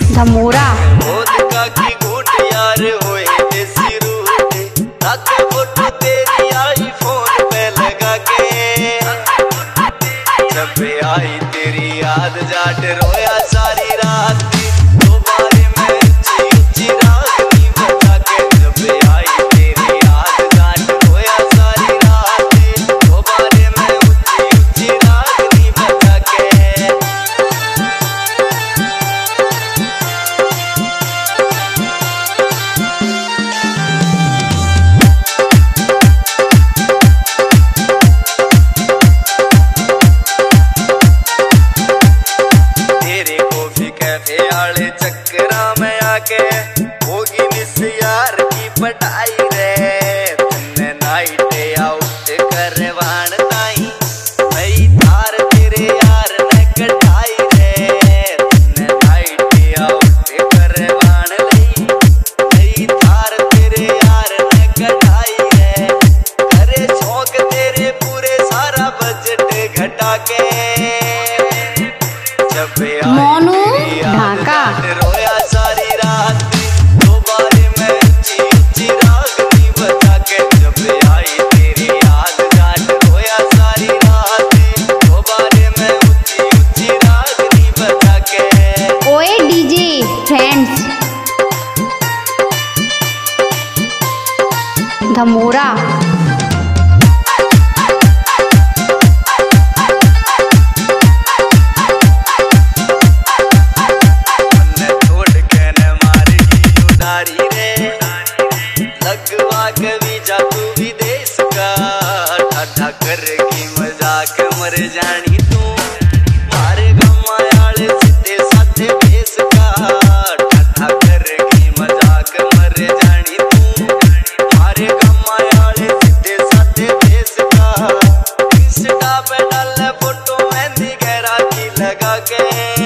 धमोरा vodka की घूंट यार होए देसी रूठे, रख फोटो तेरी आईफोन पे लगा के। जब आई तेरी याद जाट रोया सारी रात थी, दोबारे में ऊंची ऊंची रागनी बजा के। जब आई तेरी याद जाट रोया सारी रात थी, दोबारे में ऊंची ऊंची रागनी बजा के। चक्करा में आके होगी मिस यार की पटाई रे। तुमने नाइट आउट करवान ताई, मैं तार तेरे यार ने कटाई रे। तुमने नाइट आउट करवान लई, मैं तार तेरे यार ने कटाई रे। करे शौक तेरे पूरे सारा बजट घटा के। मोनू ढाका रोया सारी रात थी, दोबारे में ऊंची ऊंची रागनी बजा के। जब आई तेरी याद जाट रोया सारी रात थी, दोबारे में ऊंची ऊंची रागनी बजा के। ओए डीजे फ्रेंड्स धमोरा कभी जा तू विदेश का, ठाठा करेगी मजाक मर जानी तू। मारे गमायाले सीधे साधे भेस का, ठाठा करेगी मजाक मर जानी तू। मारे गमायाले सीधे साधे भेस का, इंस्टा पे डाले फोटो मेहंदी गहरा की लगा के।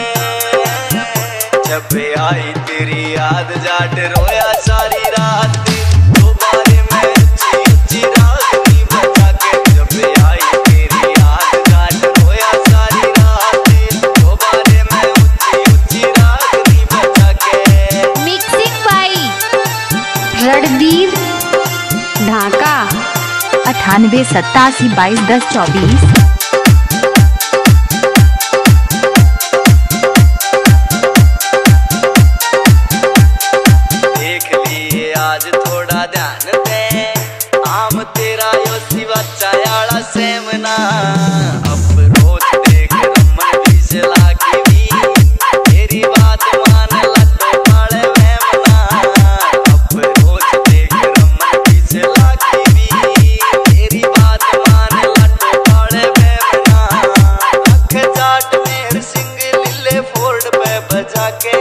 जब आई तेरी याद जाट रोया सारी रात थी, दोबारे में ऊंची ऊंची रागनी बजा के। जब आई तेरी याद जाट रोया सारी रात थी, दोबारे में ऊंची ऊंची रागनी बजा के। Mixing by Randhir Dhaka 98 87 22 10 24। आज थोड़ा ध्यान दे, आम तेरा यो सिवा चायाला सेमना। अब रोज देख रमन भी चला की भी, तेरी बात मान लड्डू वाले मेमना। अब रोज देख रमन भी चला की भी, तेरी बात मान लड्डू वाले मेमना। अख जाट मेहर सिंह लीले फोर्ड पे बजा के।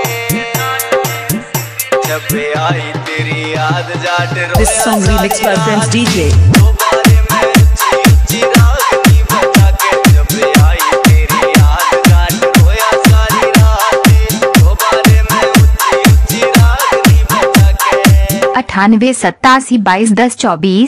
जब आई तेरी याद जाट रोया This song remixed by Friends DJ. दोबारे में ऊंची ऊंची रागनी बजा के। जब आई तेरी याद जाट रोया सारी रात थी, दोबारे में ऊंची ऊंची रागनी बजा के। 98 87 22 10 24।